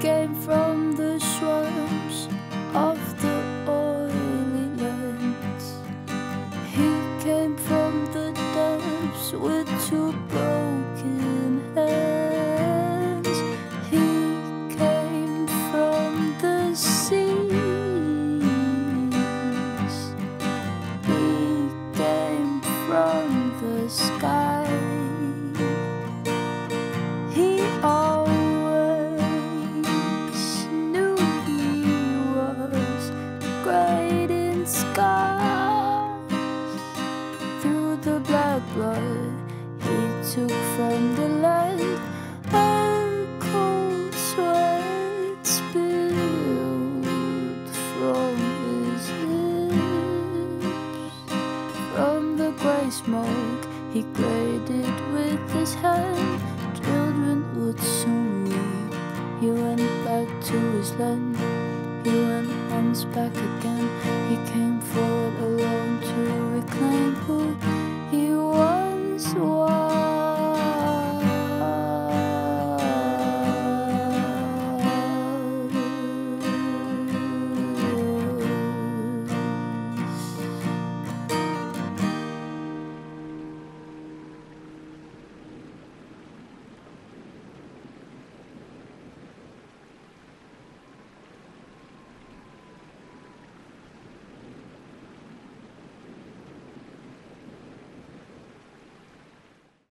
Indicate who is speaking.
Speaker 1: came from the swamps of the oily lands. He came from the depths with two broken hands. He came from the seas. He came from the sky. He always knew he was great in skies. Through the black blood he took from the land, a cold sweat spilled from his lips. From the grey smoke he graded with his hand. Children would soon leave. He went back to his land. He went once back again. He came